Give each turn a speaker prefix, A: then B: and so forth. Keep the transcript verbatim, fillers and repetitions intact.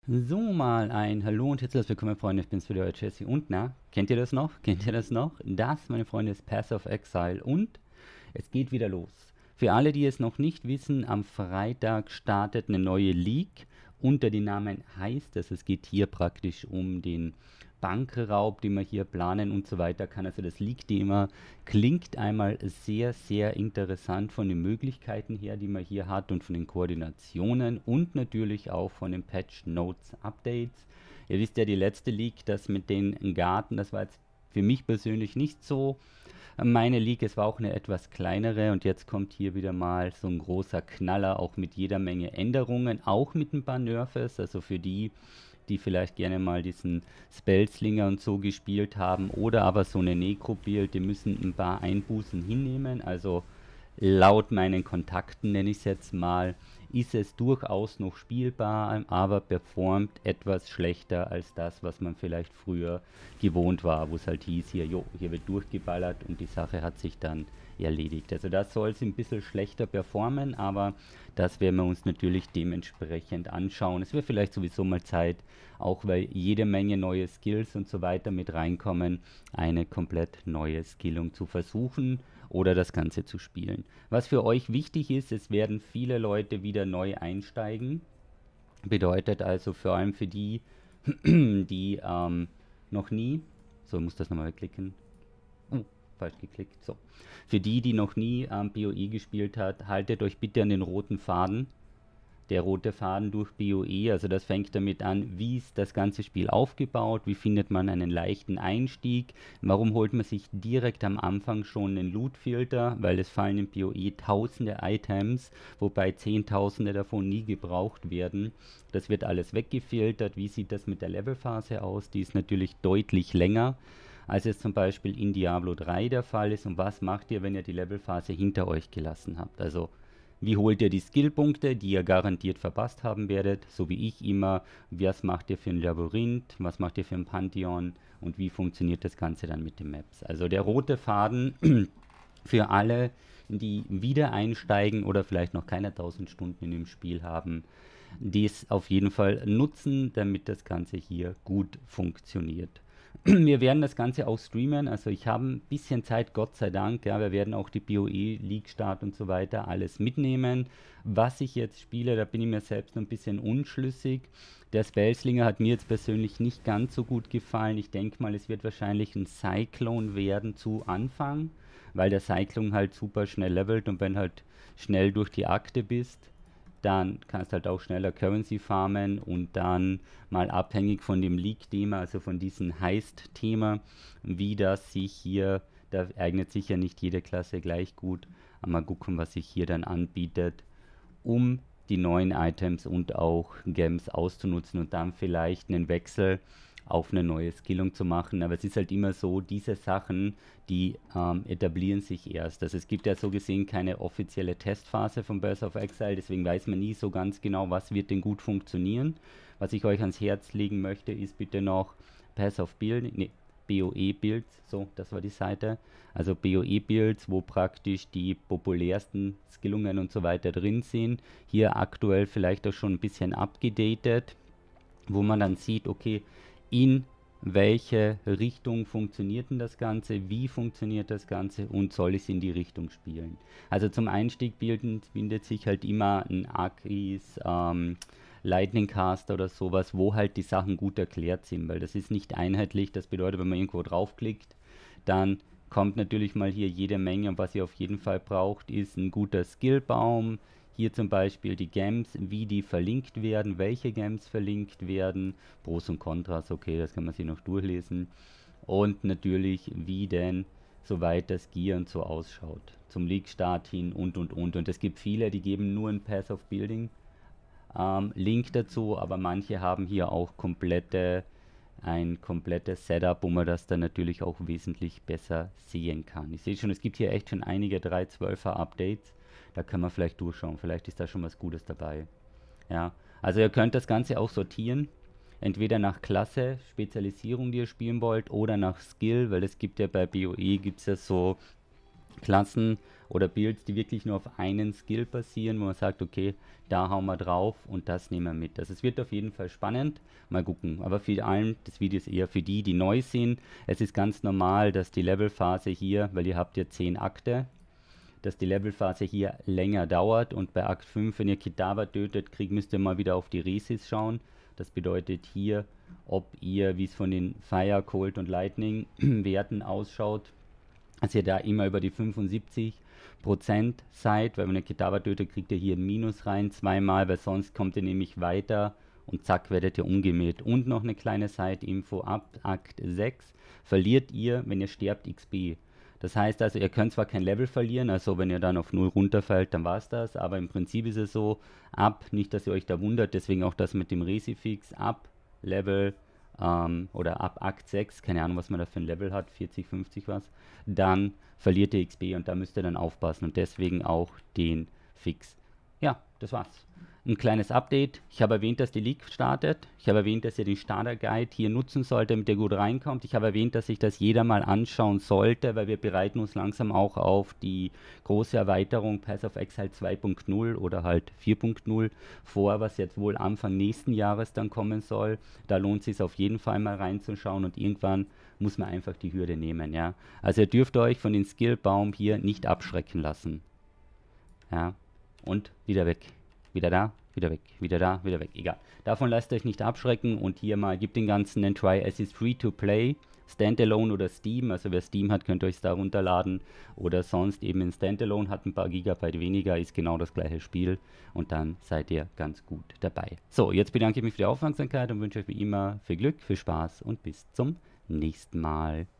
A: So, mal ein Hallo und herzlich willkommen, Freunde. Ich bin's wieder, euer Jesse. Und na, kennt ihr das noch? Kennt ihr das noch? Das, meine Freunde, ist Path of Exile. Und es geht wieder los. Für alle, die es noch nicht wissen, am Freitag startet eine neue League unter dem Namen Heist. Also es geht hier praktisch um den Bankraub, den wir hier planen und so weiter. Kann also das League-Thema klingt einmal sehr, sehr interessant von den Möglichkeiten her, die man hier hat und von den Koordinationen und natürlich auch von den Patch Notes Updates. Ihr wisst ja, die letzte League, das mit den Garten, das war jetzt für mich persönlich nicht so meine League. Es war auch eine etwas kleinere und jetzt kommt hier wieder mal so ein großer Knaller, auch mit jeder Menge Änderungen, auch mit ein paar Nerfs, also für die, die vielleicht gerne mal diesen Spellslinger und so gespielt haben oder aber so eine Necro-Build, die müssen ein paar Einbußen hinnehmen, also laut meinen Kontakten nenne ich es jetzt mal, ist es durchaus noch spielbar, aber performt etwas schlechter als das, was man vielleicht früher gewohnt war, wo es halt hieß, hier, jo, hier wird durchgeballert und die Sache hat sich dann erledigt. Also das soll es ein bisschen schlechter performen, aber das werden wir uns natürlich dementsprechend anschauen. Es wird vielleicht sowieso mal Zeit, auch weil jede Menge neue Skills und so weiter mit reinkommen, eine komplett neue Skillung zu versuchen oder das Ganze zu spielen. Was für euch wichtig ist, es werden viele Leute wieder neu einsteigen. Bedeutet also vor allem für die, die ähm, noch nie, so ich muss das nochmal wegklicken, oh, falsch geklickt, so. Für die, die noch nie ähm, BOE gespielt hat, haltet euch bitte an den roten Faden. Der rote Faden durch BOE, also das fängt damit an, wie ist das ganze Spiel aufgebaut, wie findet man einen leichten Einstieg, warum holt man sich direkt am Anfang schon einen Loot-Filter, weil es fallen in BOE tausende Items, wobei zehntausende davon nie gebraucht werden. Das wird alles weggefiltert. Wie sieht das mit der Levelphase aus? Die ist natürlich deutlich länger, als es zum Beispiel in Diablo drei der Fall ist. Und was macht ihr, wenn ihr die Levelphase hinter euch gelassen habt? Also wie holt ihr die Skillpunkte, die ihr garantiert verpasst haben werdet, so wie ich immer, was macht ihr für ein Labyrinth, was macht ihr für ein Pantheon und wie funktioniert das Ganze dann mit den Maps. Also der rote Faden für alle, die wieder einsteigen oder vielleicht noch keine tausend Stunden in dem Spiel haben, dies auf jeden Fall nutzen, damit das Ganze hier gut funktioniert. Wir werden das Ganze auch streamen, also ich habe ein bisschen Zeit, Gott sei Dank, ja, wir werden auch die BOE, League Start und so weiter alles mitnehmen. Was ich jetzt spiele, da bin ich mir selbst noch ein bisschen unschlüssig. Der Spellslinger hat mir jetzt persönlich nicht ganz so gut gefallen. Ich denke mal, es wird wahrscheinlich ein Cyclone werden zu Anfang, weil der Cyclone halt super schnell levelt und wenn halt schnell durch die Akte bist, dann kannst du halt auch schneller Currency farmen und dann mal abhängig von dem League-Thema, also von diesem Heist-Thema, wie das sich hier, da eignet sich ja nicht jede Klasse gleich gut, aber mal gucken, was sich hier dann anbietet, um die neuen Items und auch Gems auszunutzen und dann vielleicht einen Wechsel auf eine neue Skillung zu machen. Aber es ist halt immer so, diese Sachen, die ähm, etablieren sich erst. Also es gibt ja so gesehen keine offizielle Testphase von Birth of Exile, deswegen weiß man nie so ganz genau, was wird denn gut funktionieren. Was ich euch ans Herz legen möchte, ist bitte noch Path of Build, nee, BOE-Builds, so, das war die Seite. Also BOE-Builds, wo praktisch die populärsten Skillungen und so weiter drin sind. Hier aktuell vielleicht auch schon ein bisschen abgedatet, wo man dann sieht, okay, in welche Richtung funktioniert denn das Ganze, wie funktioniert das Ganze und soll es in die Richtung spielen. Also zum Einstieg bilden, bindet sich halt immer ein Akis, ähm, Lightning Caster oder sowas, wo halt die Sachen gut erklärt sind, weil das ist nicht einheitlich, das bedeutet, wenn man irgendwo draufklickt, dann kommt natürlich mal hier jede Menge und was ihr auf jeden Fall braucht, ist ein guter Skillbaum, hier zum Beispiel die Gems, wie die verlinkt werden, welche Gems verlinkt werden, Pros und Kontras, okay, das kann man sich noch durchlesen. Und natürlich, wie denn soweit das Gear und so ausschaut. Zum League-Start hin und und und. Und es gibt viele, die geben nur ein Path of Building ähm, Link dazu, aber manche haben hier auch komplette, ein komplettes Setup, wo man das dann natürlich auch wesentlich besser sehen kann. Ich sehe schon, es gibt hier echt schon einige drei Punkt zwölfer Updates. Da kann man vielleicht durchschauen. Vielleicht ist da schon was Gutes dabei. Ja, also ihr könnt das Ganze auch sortieren. Entweder nach Klasse, Spezialisierung, die ihr spielen wollt, oder nach Skill, weil es gibt ja bei BOE gibt es ja so Klassen oder Builds, die wirklich nur auf einen Skill basieren, wo man sagt, okay, da hauen wir drauf und das nehmen wir mit. Also es wird auf jeden Fall spannend, mal gucken. Aber vor allem, das Video ist eher für die, die neu sind. Es ist ganz normal, dass die Levelphase hier, weil ihr habt ja zehn Akte, dass die Levelphase hier länger dauert und bei Akt fünf, wenn ihr Kitava tötet, kriegt, müsst ihr mal wieder auf die Resis schauen. Das bedeutet hier, ob ihr, wie es von den Fire, Cold und Lightning Werten ausschaut, dass ihr da immer über die fünfundsiebzig Prozent seid, weil wenn ihr Kitava tötet, kriegt ihr hier ein Minus rein, zweimal, weil sonst kommt ihr nämlich weiter und zack, werdet ihr umgemäht. Und noch eine kleine Side-Info, ab Akt sechs verliert ihr, wenn ihr sterbt, X P. Das heißt also, ihr könnt zwar kein Level verlieren, also wenn ihr dann auf null runterfällt, dann war es das, aber im Prinzip ist es so, ab, nicht, dass ihr euch da wundert, deswegen auch das mit dem Resifix, ab Level ähm, oder ab Akt sechs, keine Ahnung, was man da für ein Level hat, vierzig, fünfzig was, dann verliert ihr X P und da müsst ihr dann aufpassen und deswegen auch den Fix. Ja, das war's. Ein kleines Update. Ich habe erwähnt, dass die League startet. Ich habe erwähnt, dass ihr den Starter Guide hier nutzen sollt, damit ihr gut reinkommt. Ich habe erwähnt, dass sich das jeder mal anschauen sollte, weil wir bereiten uns langsam auch auf die große Erweiterung Path of Exile zwei Punkt null oder halt vier Punkt null vor, was jetzt wohl Anfang nächsten Jahres dann kommen soll. Da lohnt es sich auf jeden Fall mal reinzuschauen und irgendwann muss man einfach die Hürde nehmen, ja. Also ihr dürft euch von dem Skillbaum hier nicht abschrecken lassen. Ja, und wieder weg. Wieder da, wieder weg, wieder da, wieder weg. Egal. Davon lasst euch nicht abschrecken und hier mal, gibt den ganzen einen Try. Es ist free to play, Standalone oder Steam. Also wer Steam hat, könnt ihr euch da runterladen. Oder sonst eben in Standalone, hat ein paar Gigabyte weniger, ist genau das gleiche Spiel. Und dann seid ihr ganz gut dabei. So, jetzt bedanke ich mich für die Aufmerksamkeit und wünsche euch wie immer viel Glück, viel Spaß und bis zum nächsten Mal.